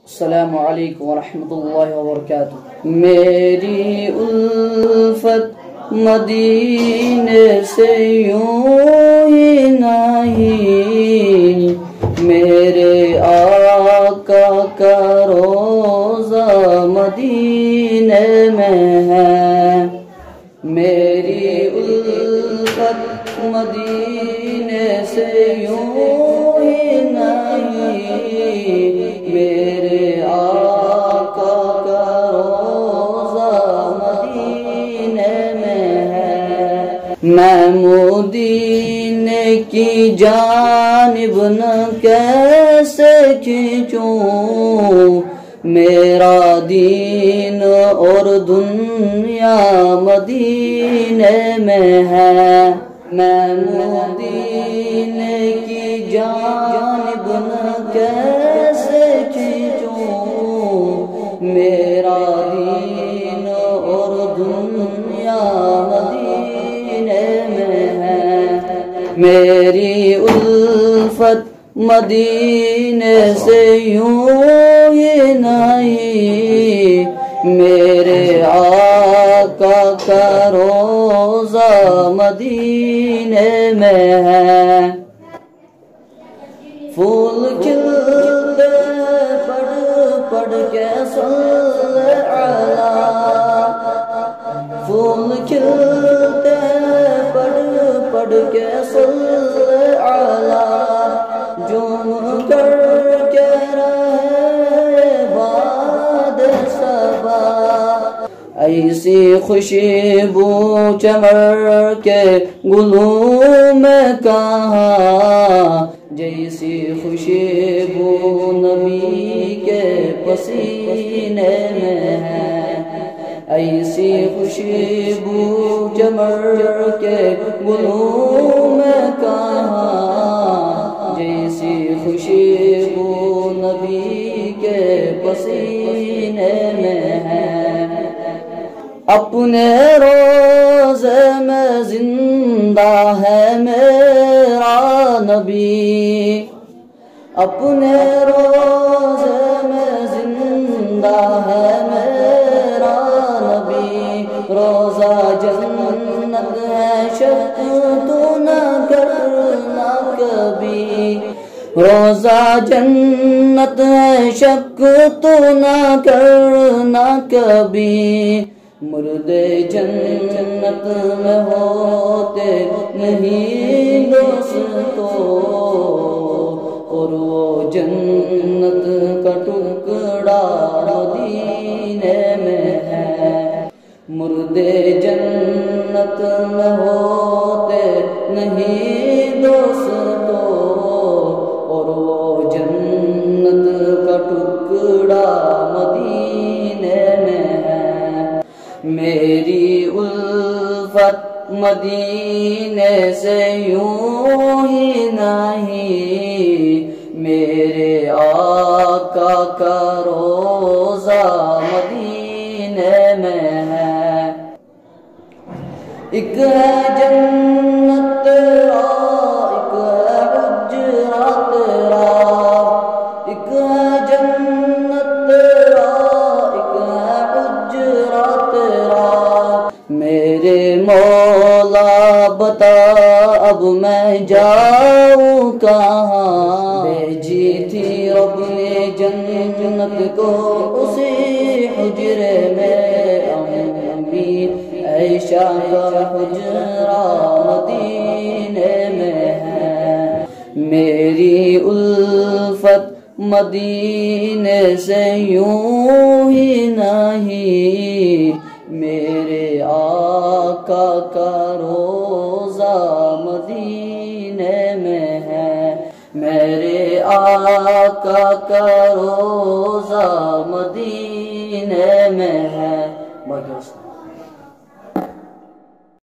السلام علیکم ورحمۃ اللہ وبرکاتہ۔ میری الفت مدینے سے یوں ہی نہیں، میرے آقا کا روضہ مدینے میں ہے۔ میری الفت مدینے سے یوں ہی نہیں، میرے آقا کا روضہ مدینے میں ہے۔ میں مدینے کی جانب نہ کیسے کھینچوں، میرا دین اور دنیا مدینے میں ہے۔ میں مدینے کی جانب نہ کیسے کھینچوں، میرا دین اور دنیا مدینے میں ہے۔ میری الفت مدینے سے یوں ہی نہیں، میرے آقا کا روضہ مدینے میں ہے۔ پھول کھلتے پڑھ کے صلی علی، پھول کھلتے پڑھ کے صلی علی، جھوم کر کے رہے باد صبا، ایسی خوشبو چمر کے گلوں میں کہاں، جیسی خوشبو نبی کے پسینے میں ہے۔ ایسی خوشبو چمر کے گلوں میں کہاں، جیسی خوشبو نبی کے پسینے میں ہے۔ اپنے روضے میں زندہ ہے میرا نبی، اپنے روضے میں زندہ ہے میرا نبی، روضہ جنت ہے شک تو نہ کرنا کبھی، روضہ جنت ہے شک تو نہ کرنا کبھی، مردے جنت میں ہوتے نہیں دوستو، اور وہ جنت کا ٹکڑا مدینے میں ہے۔ مردے جنت میں ہوتے نہیں دوستو، اور وہ جنت کا ٹکڑا مدینے میں ہے۔ میری الفت مدینے سے یوں ہی نہیں، میرے آقا کا روضہ مدینے میں ہے۔ ایک ہے جنت تیرا، ایک ہے حجرات تیرا، ایک ہے جنت تیرا، ایک ہے حجرات تیرا، میرے مولا بتا اب میں جاؤں کہاں، بھیجی تھی رب نے جنت کو اسی حجرے میں، امی عائشہ کا حجرہ مدینے میں ہے۔ میری الفت مدینے سے یوں ہی نہیں، میرے آقا کا روضہ مدینے میں ہے۔ میرے آقا کا روضہ مدینے میں ہے۔